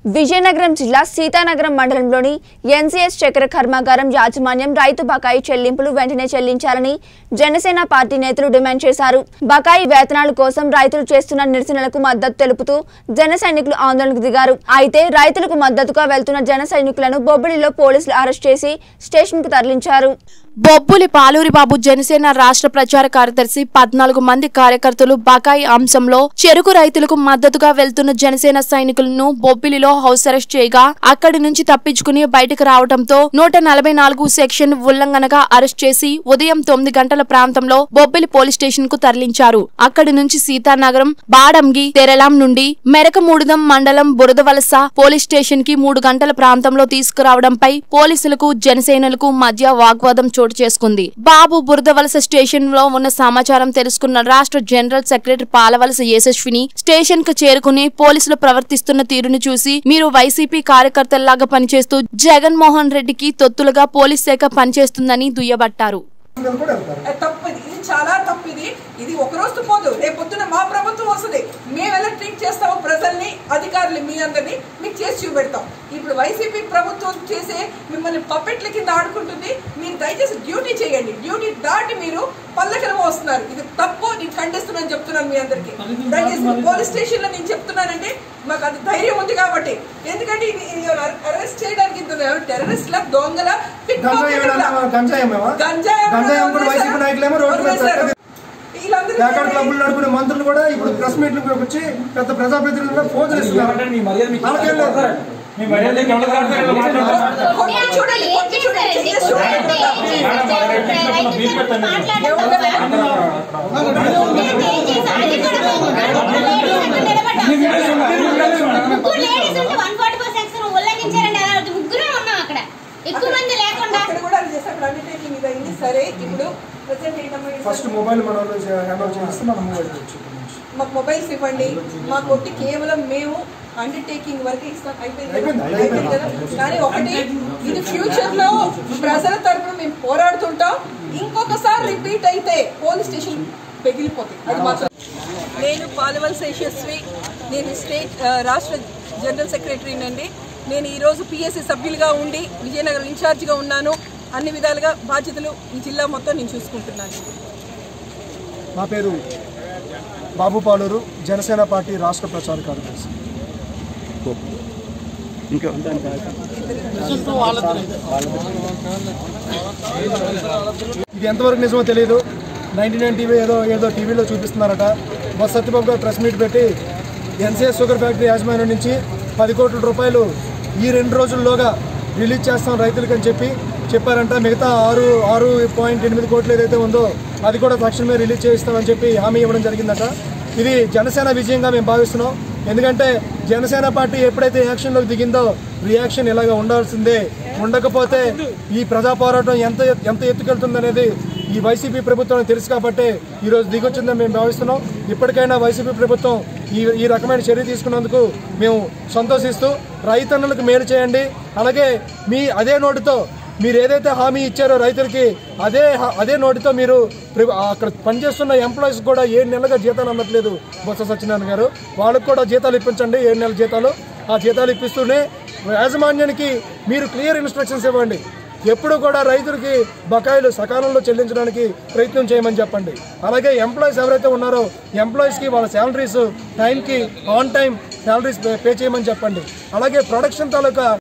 విజయనగరం జిల్లా సీతానగరం మండలంలోని ఎన్సీఎస్ చక్కెర కర్మాగారం యాజమాన్యం రైతు బకాయి చెల్లింపులు వెంటనే చెల్లించాలని జనసేన పార్టీ నేతలు డిమాండ్ చేశారు. బకాయి వేతనాల కోసం రైతులు చేస్తున్న నిరసనలకు మద్దతు తెలుపుతూ జన సైనికులు ఆందోళనకు దిగారు. అయితే రైతులకు మద్దతుగా వెళ్తున్న జన సైనికులను బొబ్బిలిలో పోలీసులు అరెస్ట్ చేసి స్టేషన్ కు తరలించారు. బొబ్బులి పాలూరి బాబు జనసేన రాష్ట్ర ప్రచార కార్యదర్శి 14 మంది కార్యకర్తలు బకాయి అంశంలో చెరుకు రైతులకు మద్దతుగా వెళ్తున్న జనసేన సైనికులను బొబ్బిలిలో హౌస్ అరెస్ట్ చేయగా అక్కడి నుంచి తప్పించుకుని బయటకు రావడంతో 144 సెక్షన్ ఉల్లంఘనగా అరెస్ట్ చేసి ఉదయం 9 గంటల ప్రాంతంలో బొబ్బిలి పోలీస్ స్టేషన్ కు తరలించారు. అక్కడి నుంచి సీతానగరం, బాడంగి, తెరలాం నుండి మెరకమూడుదం మండలం బురదవలస పోలీస్ స్టేషన్ కి 3 గంటల ప్రాంతంలో తీసుకురావడంపై పోలీసులకు జనసేనలకు మధ్య వాగ్వాదం చోటు చేసుకుంది. బాబు బురదవలస స్టేషన్ లో ఉన్న సమాచారం తెలుసుకున్న రాష్ట్ర general secretary Palavalasa Yashaswini station కు చేరుకుని పోలీసులు ప్రవర్తిస్తున్న తీరును చూసి మీరు వైసీపీ కార్యకర్తల్లాగా పనిచేస్తూ జగన్మోహన్ రెడ్డికి తొత్తులుగా పోలీస్ శాఖ పనిచేస్తుందని దుయ్యబట్టారు. చాలా తప్పిది. ఇది ఒక రోజు పోదు, రేపు పొద్దున మా ప్రభుత్వం వస్తుంది, మేము ఎలా ట్రీట్ చేస్తామో ప్రజల్ని, అధికారులు మీ అందరినీ మీకు చేసి చూపెడతాం. ఇప్పుడు వైసీపీ ప్రభుత్వం చేసే మిమ్మల్ని పప్పెట్ల కింద ఆడుకుంటుంది. మీరు దయచేసి డ్యూటీ చేయండి. డ్యూటీ దాటి మీరు పల్లెకరం వస్తున్నారు. ఇది తప్పు, నేను ఖండిస్తున్నాను చెప్తున్నాను మీ అందరికి. దయచేసి పోలీస్ స్టేషన్ లో నేను చెప్తున్నానంటే మాకు అది ధైర్యం ఉంది కాబట్టి. ఎందుకంటే ఇది అరెస్ట్ చేయడానికి టెర్రరిస్ట్ లా, దొంగల, మంత్రులు కూడా ఇప్పుడు ప్రెస్ మీట్లకు వచ్చి పెద్ద ప్రజాప్రతినిధులు ఫోన్ చేస్తున్నారు. ఫస్ట్ మొబైల్ మాకు మొబైల్స్ ఇవ్వండి. మాకు ఒకటి కేవలం మేము అండర్టేకింగ్ వరకు ఇస్తాం, అయిపోయింది కదా. కానీ ఒకటి, ఇది ఫ్యూచర్ లో ప్రజల తరఫున మేము పోరాడుతుంటాం. ఇంకొకసారి రిపీట్ అయితే పోలీస్ స్టేషన్ పెగిలిపోతాయి. అది మాత్రం. నేను పాలవలస యశస్వి, నేను స్టేట్ రాష్ట్ర జనరల్ సెక్రటరీనండి. నేను ఈరోజు పిఎస్సి సభ్యులుగా ఉండి విజయనగరం ఇన్ఛార్జిగా ఉన్నాను. అన్ని విధాలుగా బాధ్యతలు ఈ జిల్లా మొత్తం నేను చూసుకుంటున్నాను. నా పేరు బాబు పాలూరు, జనసేన పార్టీ రాష్ట్ర ప్రచార కార్యదర్శి. ఇది ఎంతవరకు నిజమో తెలియదు. 99 టీవీ ఏదో టీవీలో చూపిస్తున్నారట. మా సత్యబాబు గారు ప్రెస్ మీట్ పెట్టి ఎన్సీఎస్ షుగర్ ఫ్యాక్టరీ యాజమాన్యం నుంచి 10 కోట్ల రూపాయలు ఈ 2 రోజుల్లోగా రిలీజ్ చేస్తాం రైతులకు అని చెప్పారంట. మిగతా 6.8 కోట్లు ఏదైతే ఉందో అది కూడా తక్షణమే రిలీజ్ చేయిస్తామని చెప్పి హామీ ఇవ్వడం జరిగిందట. ఇది జనసేన విజయంగా మేము భావిస్తున్నాం. ఎందుకంటే జనసేన పార్టీ ఎప్పుడైతే యాక్షన్లోకి దిగిందో రియాక్షన్ ఇలాగ ఉండాల్సిందే. ఉండకపోతే ఈ ప్రజా పోరాటం ఎంత ఎత్తుకెళ్తుందనేది ఈ వైసీపీ ప్రభుత్వానికి తెలుసు కాబట్టి ఈరోజు దిగొచ్చిందని మేము భావిస్తున్నాం. ఇప్పటికైనా వైసీపీ ప్రభుత్వం ఈ రకమైన చర్య తీసుకున్నందుకు మేము సంతోషిస్తూ రైతన్నులకు మేలు చేయండి. అలాగే అదే నోటితో మీరు ఏదైతే హామీ ఇచ్చారో రైతులకి అదే నోటితో మీరు అక్కడ పనిచేస్తున్న ఎంప్లాయీస్ కూడా 7 నెలలుగా జీతాలు అందట్లేదు. బొత్స సత్యనారాయణ గారు, వాళ్ళకు కూడా జీతాలు ఇప్పించండి. 7 నెలల జీతాలు. ఆ జీతాలు ఇప్పిస్తూనే యాజమాన్యానికి మీరు క్లియర్ ఇన్స్ట్రక్షన్స్ ఇవ్వండి. ఎప్పుడు కూడా రైతులకి బకాయిలు సకాలంలో చెల్లించడానికి ప్రయత్నం చేయమని చెప్పండి. అలాగే ఎంప్లాయీస్ ఎవరైతే ఉన్నారో ఎంప్లాయీస్కి వాళ్ళ శాలరీస్ టైంకి ఆన్ టైం శాలరీస్ పే చేయమని చెప్పండి. అలాగే ప్రొడక్షన్ తాలూకా